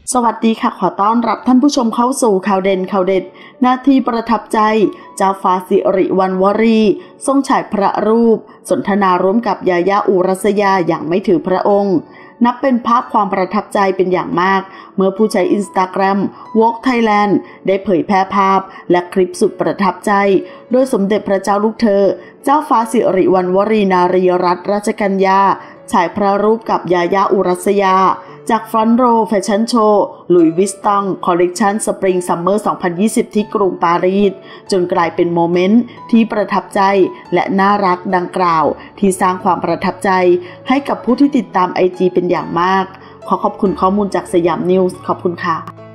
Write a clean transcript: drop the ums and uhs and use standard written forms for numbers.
สวัสดีค่ะขอต้อนรับท่านผู้ชมเข้าสู่ข่าวเด่นข่าวเด็ดนาทีประทับใจเจ้าฟ้าสิริวัณวรีทรงฉายพระรูปสนทนาร่วมกับยายาอุรัสยาอย่างไม่ถือพระองค์นับเป็นภาพความประทับใจเป็นอย่างมากเมื่อผู้ใช้ Instagram Vogue Thailand ได้เผยแพร่ภาพและคลิปสุดประทับใจโดยสมเด็จพระเจ้าลูกเธอเจ้าฟ้าสิริวัณวรีนารีรัตนราชกัญญาฉายพระรูปกับยายาอุรัสยาจากฟรอนต์โรแฟชั่นโชว์ลุยส์วิสตองคอลเลกชันสปริงซัมเมอร์ 2020 ที่กรุงปารีสจนกลายเป็นโมเมนต์ที่ประทับใจและน่ารักดังกล่าวที่สร้างความประทับใจให้กับผู้ที่ติดตาม IG เป็นอย่างมากขอบคุณข้อมูลจากสยามนิวส์ขอบคุณค่ะ